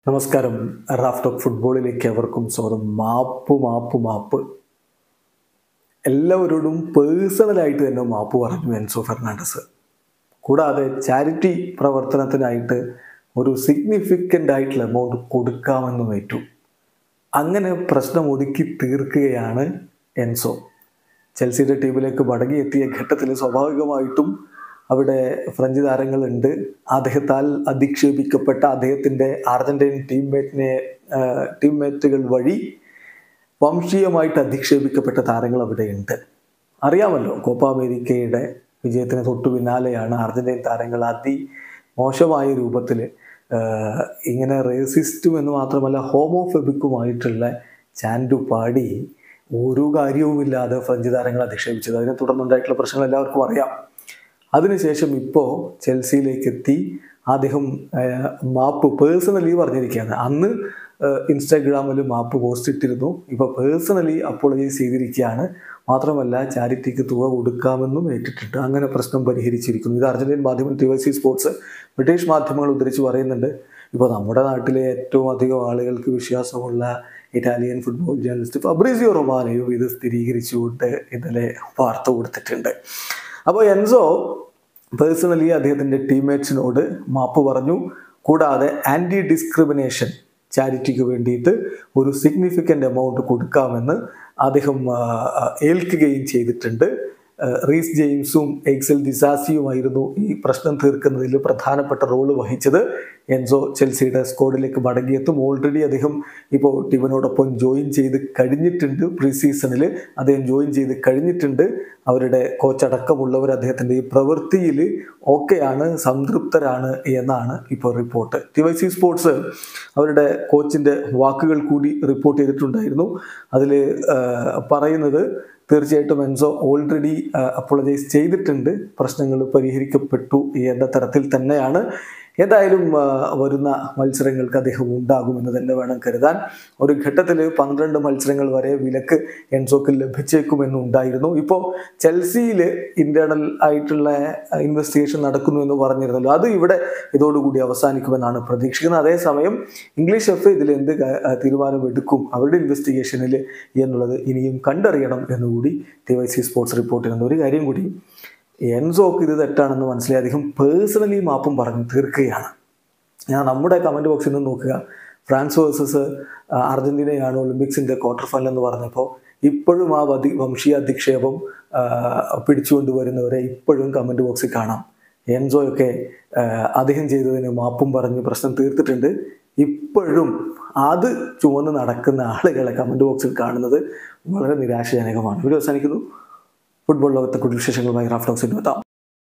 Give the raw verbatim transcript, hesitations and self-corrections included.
നമസ്കാരം. Raf talk ഫുട്ബോളിലേക്ക് അവർക്കും സ്വാഗതം. മാപ്പ് മാപ്പ് മാപ്പ് എല്ലാവരോടും പേഴ്സണലായിട്ട് തന്നെ മാപ്പ് പറഞ്ഞു എൻസോ ഫെർണാണ്ടസ്. കൂടാതെ ചാരിറ്റി പ്രവർത്തനത്തിനായിട്ട് ഒരു സിഗ്നിഫിക്കൻ്റ് ആയിട്ടുള്ള എമൗണ്ട് കൊടുക്കാമെന്നും ഏറ്റു. അങ്ങനെ പ്രശ്നം ഒതുക്കി തീർക്കുകയാണ് എൻസോ. ചെൽസിയുടെ ടീമിലേക്ക് മടങ്ങിയെത്തിയ ഘട്ടത്തിൽ സ്വാഭാവികമായിട്ടും അവിടെ ഫ്രഞ്ച് താരങ്ങളുണ്ട്. അദ്ദേഹത്താൽ അധിക്ഷേപിക്കപ്പെട്ട അദ്ദേഹത്തിൻ്റെ അർജന്റീൻ ടീംമേറ്റിനെ ടീംമേറ്റുകൾ വഴി വംശീയമായിട്ട് അധിക്ഷേപിക്കപ്പെട്ട താരങ്ങൾ അവിടെയുണ്ട്. അറിയാമല്ലോ, കോപ്പ അമേരിക്കയുടെ വിജയത്തിന് തൊട്ടു പിന്നാലെയാണ് അർജന്റീൻ താരങ്ങൾ അതി മോശമായ രൂപത്തിൽ ഇങ്ങനെ റേസിസ്റ്റും എന്ന് മാത്രമല്ല ഹോമോഫെബിക്കുമായിട്ടുള്ള ചാൻഡു പാടി ഒരു കാര്യവുമില്ലാതെ ഫ്രഞ്ച് താരങ്ങൾ അധിക്ഷേപിച്ചത്. അതിനെ തുടർന്നുണ്ടായിട്ടുള്ള പ്രശ്നങ്ങൾ എല്ലാവർക്കും അറിയാം. അതിനുശേഷം ഇപ്പോൾ ചെൽസിയിലേക്ക് എത്തി അദ്ദേഹം മാപ്പ് പേഴ്സണലി പറഞ്ഞിരിക്കുകയാണ്. അന്ന് ഇൻസ്റ്റാഗ്രാമിൽ മാപ്പ് പോസ്റ്റ് ഇട്ടിരുന്നു. ഇപ്പോൾ പേഴ്സണലി അപ്പോളജൈസ് ചെയ്തിരിക്കുകയാണ്. മാത്രമല്ല ചാരിറ്റിക്ക് തുക കൊടുക്കാമെന്നും ഏറ്റിട്ടുണ്ട്. അങ്ങനെ പ്രശ്നം പരിഹരിച്ചിരിക്കുന്നു. ഇത് അർജന്റീൻ മാധ്യമം T Y C sports British മാധ്യമങ്ങൾ ഉദ്ധരിച്ച് പറയുന്നുണ്ട്. ഇപ്പോൾ നമ്മുടെ നാട്ടിലെ ഏറ്റവും അധികം ആളുകൾക്ക് വിശ്വാസമുള്ള Italian football journalist Fabrizio Romano ഇത് സ്ഥിരീകരിച്ചുകൊണ്ട് ഇന്നലെ വാർത്ത കൊടുത്തിട്ടുണ്ട്. അപ്പോൾ എൻസോ പേഴ്സണലി അദ്ദേഹത്തിൻ്റെ ടീംമേറ്റ്സിനോട് മാപ്പ് പറഞ്ഞു. കൂടാതെ ആൻറ്റി ഡിസ്ക്രിമിനേഷൻ ചാരിറ്റിക്ക് വേണ്ടിയിട്ട് ഒരു സിഗ്നിഫിക്കൻ്റ് എമൗണ്ട് കൊടുക്കാമെന്ന് അദ്ദേഹം ഏൽക്കുകയും ചെയ്തിട്ടുണ്ട്. റീസ് ജെയിംസും എക്സൽ ഡിസാസിയുമായിരുന്നു ഈ പ്രശ്നം തീർക്കുന്നതിൽ പ്രധാനപ്പെട്ട റോള് വഹിച്ചത്. എൻസോ ചെൽസിയുടെ സ്ക്വാഡിലേക്ക് മടങ്ങിയെത്തും. ഓൾറെഡി അദ്ദേഹം ഇപ്പോൾ ടീമിനോടൊപ്പം ജോയിൻ ചെയ്ത് കഴിഞ്ഞിട്ടുണ്ട്. പ്രീ സീസണിൽ അദ്ദേഹം ജോയിൻ ചെയ്ത് കഴിഞ്ഞിട്ടുണ്ട്. അവരുടെ കോച്ചടക്കമുള്ളവർ അദ്ദേഹത്തിൻ്റെ ഈ പ്രവൃത്തിയിൽ ഓക്കെയാണ്, സംതൃപ്തരാണ് എന്നാണ് ഇപ്പോൾ report. T Y C sports അവരുടെ കോച്ചിൻ്റെ വാക്കുകൾ കൂടി റിപ്പോർട്ട് ചെയ്തിട്ടുണ്ടായിരുന്നു. അതിൽ പറയുന്നത് തീർച്ചയായിട്ടും എൻസോ ഓൾറെഡി അപ്പോളജൈസ് ചെയ്തിട്ടുണ്ട്, പ്രശ്നങ്ങൾ പരിഹരിക്കപ്പെട്ടു എന്ന തരത്തിൽ തന്നെയാണ്. ഏതായാലും വരുന്ന മത്സരങ്ങൾക്ക് അദ്ദേഹം ഉണ്ടാകുമെന്ന് തന്നെ വേണം കരുതാൻ. ഒരു ഘട്ടത്തിൽ പന്ത്രണ്ട് മത്സരങ്ങൾ വരെ വിലക്ക് എൻസോക്ക് ലഭിച്ചേക്കുമെന്നുണ്ടായിരുന്നു. ഇപ്പോൾ ചെൽസിയിൽ ഇൻറ്റേർണൽ ആയിട്ടുള്ള ഇൻവെസ്റ്റിഗേഷൻ നടക്കുന്നു എന്ന് പറഞ്ഞിരുന്നല്ലോ, അത് ഇവിടെ ഇതോടുകൂടി അവസാനിക്കുമെന്നാണ് പ്രതീക്ഷിക്കുന്നത്. അതേസമയം ഇംഗ്ലീഷ് എഫ് ഇതിൽ എന്ത് തീരുമാനമെടുക്കും അവരുടെ ഇൻവെസ്റ്റിഗേഷനിൽ എന്നുള്ളത് ഇനിയും കണ്ടറിയണം എന്നുകൂടി T Y C sports report ചെയ്യുന്ന ഒരു കാര്യം കൂടി. എൻസോക്ക് ഇത് തെറ്റാണെന്ന് മനസ്സിലായി അദ്ദേഹം പേഴ്സണലി മാപ്പും പറഞ്ഞ് തീർക്കുകയാണ്. ഞാൻ നമ്മുടെ കമൻറ്റ് ബോക്സിൽ നിന്ന് നോക്കുക, ഫ്രാൻസ് വേഴ്സസ് അർജന്റീനയാണ് ഒളിമ്പിക്സിൻ്റെ ക്വാർട്ടർ ഫൈനൽ എന്ന് പറഞ്ഞപ്പോൾ ഇപ്പോഴും ആ വധി വംശീയ അധിക്ഷേപം പിടിച്ചുകൊണ്ട് വരുന്നവരെ ഇപ്പോഴും കമൻറ്റ് ബോക്സിൽ കാണാം. എൻസോയൊക്കെ അദ്ദേഹം ചെയ്തതിന് മാപ്പും പറഞ്ഞ് പ്രശ്നം തീർത്തിട്ടുണ്ട്. ഇപ്പോഴും അത് ചുവന്ന് നടക്കുന്ന ആളുകളെ കമൻറ്റ് ബോക്സിൽ കാണുന്നത് വളരെ നിരാശാജനകമാണ്. വീഡിയോ അവസാനിക്കുന്നു. ഫുട്ബോൾ ലോകത്തെ കൂടുതൽ വിശേഷങ്ങളുമായി റാഫ് ടോക്സിൽ എത്താം.